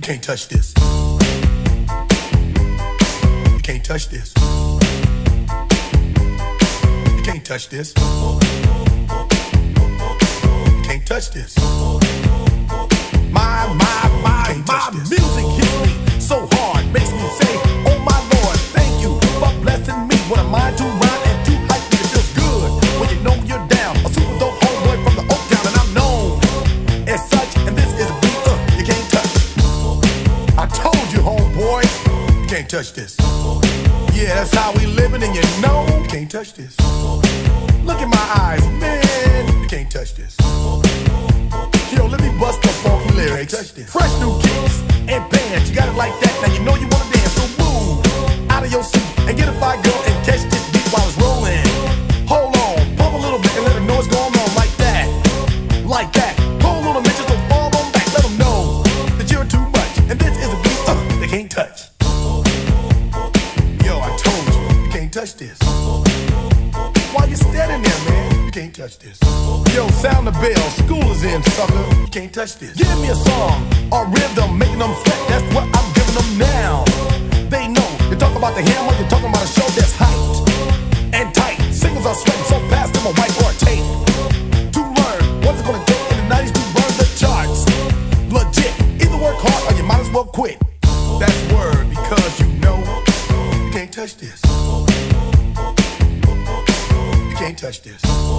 can't touch this. You can't touch this. You can't touch this. You can't touch this. My music hits me so hard, makes me say, oh my Lord, thank you for blessing me. What a mind to rhyme and to hype me. It feels good when you know you're down. A super dope homeboy from the Oak Town, and I'm known as such. And this is a beat you can't touch. I told you, homeboy, you can't touch this. Yeah, that's how we living, and you know you can't touch this. Look in my eyes, man, you can't touch this. Yo, let me bust the funky lyrics. Fresh new kicks and bands, you got it like that. Now you know you wanna dance, so move out of your seat and get a fire girl and catch this beat while it's rolling. Hold on, pump a little bit and let them know what's going on like that. Like that. Hold on a minute, just don't fall on back. Let them know that you're too much, and this is a beat they can't touch. Yo, I told you can't touch this. Why you standing there, man? You can't touch this. Yo, sound the bell, school is in, sucker. You can't touch this. Give me a song or rhythm, making them sweat. That's what I'm giving them now. They know. You talk about the hammer, you're talking about a show that's hyped and tight. Singles are sweating so fast, them a whiteboard tape. To learn what's it gonna take in the 90s to burn the charts. Legit. Either work hard or you might as well quit. That's word, because you know you can't touch this. You can't touch this.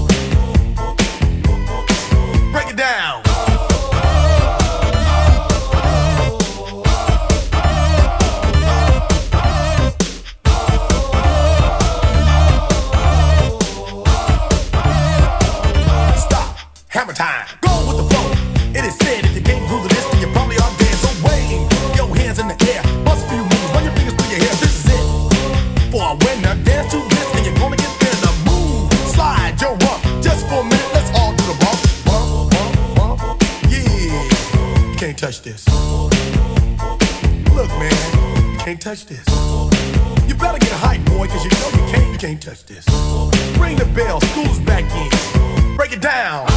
Break it down. Stop. Hammer time. Go with the flow. It is said if you can't groove to this, then you probably are dead. So wave your hands in the air. Bust a few moves. Run your fingers through your hair. This is it. For a winner, dance to this, and you're gonna get there. The move. Slide your rump. Just for a minute, let's all do the bump. Bump, bump, bump. Yeah. You can't touch this. Look, man, you can't touch this. You better get hype, boy, cause you know you can't touch this. Ring the bell, school's back in. Break it down.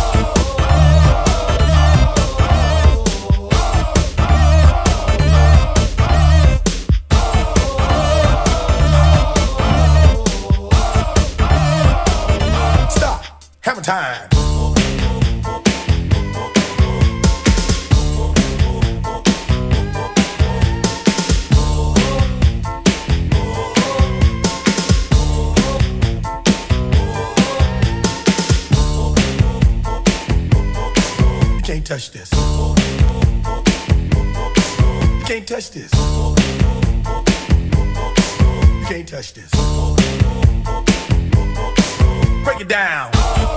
Stop. Hammer time. You can't touch this. You can't touch this. You can't touch this. Break it down.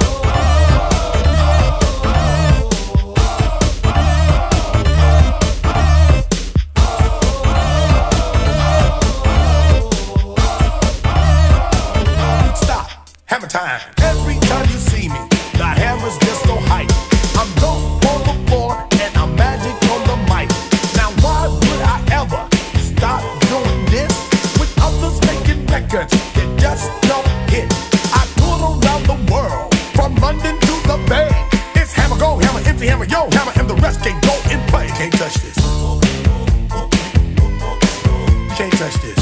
Stop. Hammer time. Every time you see me, the hammer's just so hype. I'm dope on the floor and I'm magic on the mic. Now why would I ever stop doing this? With others making records that just don't hit. I tour around the world, from London to the Bay. It's hammer, go hammer, empty hammer, yo hammer, and the rest can go and play. You can't touch this. You can't touch this.